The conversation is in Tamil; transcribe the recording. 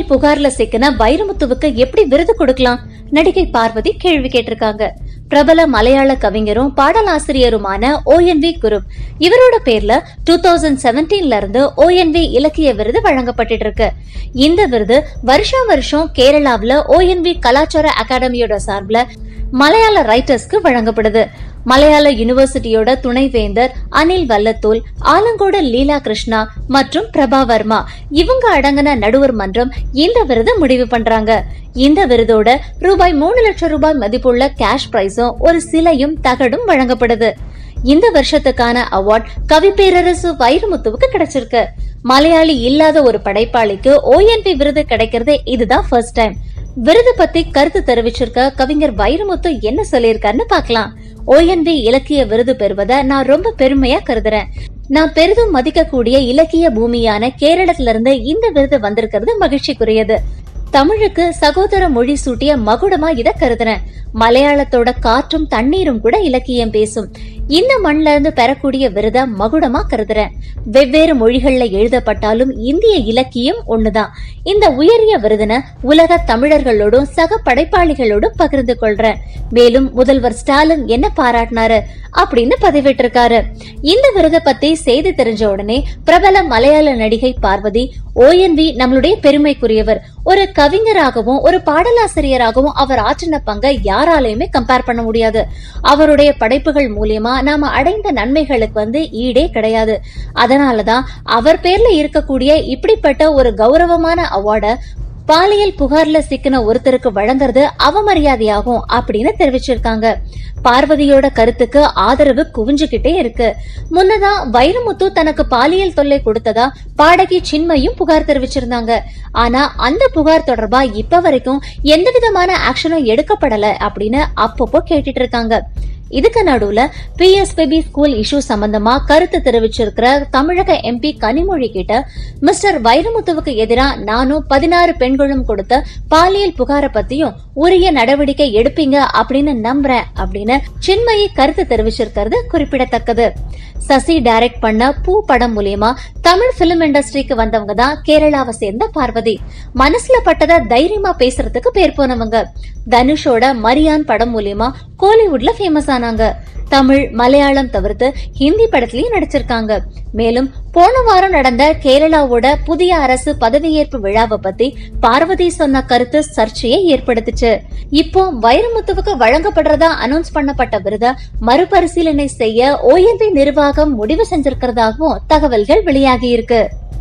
பாலியல் புகார்ல சிக்கின வைரமுத்துவுக்கு எப்படி விருது கொடுக்கலாம்? நடிகை பார்வதி கேள்வி கேட்டிருக்காங்க. பிரபல மலையாள கவிஞரும் பாடலாசிரியருமான ONV குரூப் இவரோட பேர்ல 2017ல இருந்து ONV இலக்கிய விருது வழங்கப்பட்டு இருக்கு. இந்த விருது வருஷம் வருஷம் கேரளாவில ONV கலாச்சார அகாடமியோட சார்பில் மலையாள ரைட்டர்ஸ்க்கு வழங்கப்படுது. மலையாள யூனிவர்சிட்டியோட துணைவேந்தர் அனில் வல்லத்தூல், ஆலங்கோடு லீலா கிருஷ்ணா மற்றும் பிரபா வர்மா இவங்க அடங்கின நடுவர் மன்றம் இந்த விருது முடிவு பண்றாங்க. இந்த விருதோட ரூபாய் 3 லட்சம் ரூபாய் மதிப்புள்ள கேஷ் பிரைஸும் ஒரு சிலையும் தகடும் வழங்கப்படுது. இந்த வருஷத்துக்கான அவார்ட் கவி பேரரசு வைரமுத்துவுக்கு கிடைச்சிருக்கு. மலையாளி இல்லாத ஒரு படைப்பாளிக்கு ONV விருது கிடைக்கிறது இதுதான் ஃபர்ஸ்ட் டைம். விருது பத்தி கருத்து தெரிவிச்சிருக்க கவிஞர் வைரமுத்து என்ன சொல்லியிருக்காருன்னு பாக்கலாம். ONV இலக்கிய விருது பெறுவதை நான் ரொம்ப பெருமையா கருதுறேன். நான் பெரிதும் மதிக்கக்கூடிய இலக்கிய பூமியான கேரளத்துல இருந்து இந்த விருது வந்திருக்கிறது மகிழ்ச்சிக்குரியது. தமிழுக்கு சகோதர மொழி சூட்டிய மகுடமா இத கருதுறேன். மலையாளத்தோட காற்றும் தண்ணீரும் கூட இலக்கியம் பேசும். இந்த மண்ல இருந்து பெறக்கூடிய விருத மகுடமா கருதுறேன். வெவ்வேறு மொழிகள்ல எழுதப்பட்டாலும் இந்திய இலக்கியம் ஒண்ணுதான். இந்த உயரிய விருதின உலக தமிழர்களோடும் சக படைப்பாளிகளோடும் பகிர்ந்து கொள்றேன். மேலும் முதல்வர் ஸ்டாலின் என்ன பாராட்டினாரு அப்படின்னு பதிவிட்டிருக்காரு. இந்த விருதை பத்தி செய்தி தெரிஞ்ச உடனே பிரபல மலையாள நடிகை பார்வதி, ONV நம்மளுடைய பெருமைக்குரியவர். ஒரு கவிஞராகவும் ஒரு பாடலாசிரியராகவும் அவர் ஆற்றின பங்கை யாராலையுமே கம்பேர் பண்ண முடியாது. அவருடைய படைப்புகள் மூலியமா நாம அடைந்த நன்மைகளுக்கு ஈடே கிடையாது. அதனாலதான் அவர் பேர்ல இருக்கக்கூடிய இப்படிப்பட்ட ஒரு கௌரவமான அவார்ட பாலியல் புகார்ல சிக்கின ஒருத்தருக்கு வழங்குறது அவமரியாதையாகும் அப்படின்னு தெரிவிச்சிருக்காங்க. பார்வதியோட கருத்துக்கு ஆதரவு குவிஞ்சுகிட்டே இருக்கு. முன்னதா வைரமுத்து தனக்கு பாலியல் தொல்லை கொடுத்ததா பாடகி சின்மயும் புகார் தெரிவிச்சிருந்தாங்க. ஆனா அந்த புகார் தொடர்பா இப்ப வரைக்கும் எந்த விதமான ஆக்ஷனும் எடுக்கப்படல அப்படின்னு அப்பப்போ கேட்டுட்டு இருக்காங்க. இதுக்கு நடுவுல PSPB ஸ்கூல் இஷ்யூ சம்பந்தமா கருத்து தெரிவிச்சிருக்கிற தமிழக MP கனிமொழி கிட்ட மிஸ்டர் வைரமுத்துவுக்கு எதிராக நானும் 16 பெண்களும் கொடுத்த பாலியல் புகார பத்தியும் உரிய நடவடிக்கை எடுப்பீங்க அப்படின்னு நம்புறேன் அப்படின்னு சின்மயி கருத்து தெரிவிச்சிருக்கிறது குறிப்பிடத்தக்கது. சசி டைரக்ட் பண்ண பூ படம் மூலியமா தமிழ் பிலிம் இண்டஸ்ட்ரிக்கு வந்தவங்க தான் கேரளாவை சேர்ந்த பார்வதி. மனசுல பட்டத தைரியமா பேசுறதுக்கு பேர் போனவங்க. தனுஷோட மரியான் படம் மூலியமா கோலிவுட்ல ஃபேமஸ் ஆனாங்க. தமிழ், மலையாளம் தவிர்த்து ஹிந்தி படத்திலயும் நடிச்சிருக்காங்க. மேலும் போன வாரம் நடந்த கேரளாவோட புதிய அரசு பதவியேற்பு விழாவை பத்தி பார்வதி சொன்ன கருத்து சர்ச்சையை ஏற்படுத்துச்சு. இப்போ வைரமுத்துவுக்கு வழங்கப்படுறதா அனௌன்ஸ் பண்ணப்பட்ட விருத மறுபரிசீலனை செய்ய ONV நிர்வாகம் முடிவு செஞ்சிருக்கிறதாகவும் தகவல்கள் வெளியாகி இருக்கு.